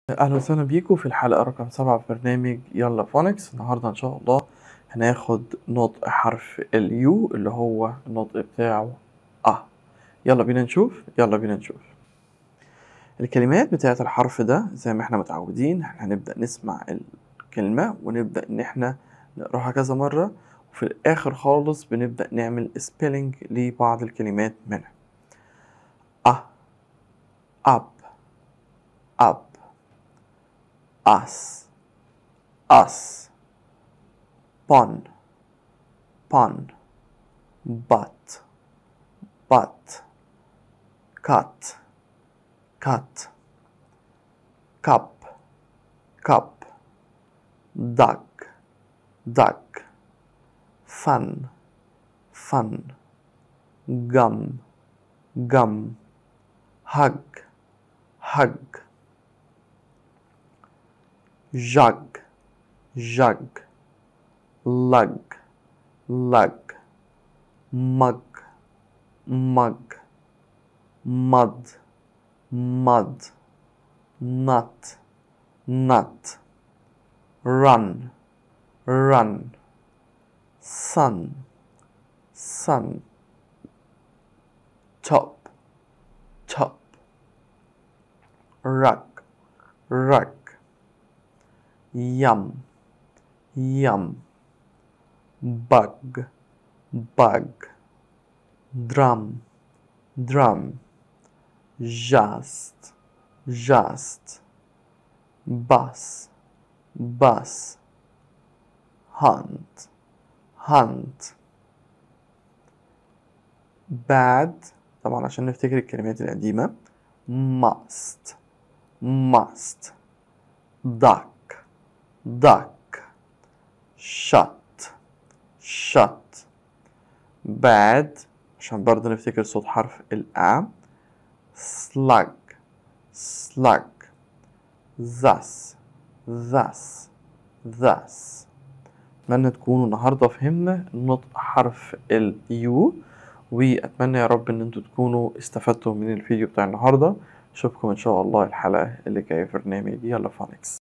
أهلا وسهلا بيكم في الحلقة رقم 7 في برنامج يلا فونكس. النهاردة إن شاء الله هناخد نطق حرف اليو اللي هو النطق بتاعه يلا بينا نشوف الكلمات بتاعة الحرف ده. زي ما احنا متعودين هنبدأ نسمع الكلمة ونبدأ إن احنا نقراها كذا مرة، وفي الآخر خالص بنبدأ نعمل سبيلنج لبعض الكلمات منها. up up us us pon pon but cut cut cup cup duck fun gum hug jug lug mug mud nut run sun top rug yum bug drum just bus hunt bad. طبعا عشان نفتكر الكلمات القديمة must duck shut bad عشان برضه نفتكر صوت حرف الأ slug thus أتمنى تكونوا النهاردة فهمنا نطق حرف اليو، وأتمنى يا رب إن انتوا تكونوا استفدتوا من الفيديو بتاع النهاردة. أشوفكم إن شاء الله الحلقة اللي جاية في برنامج يلا فونكس.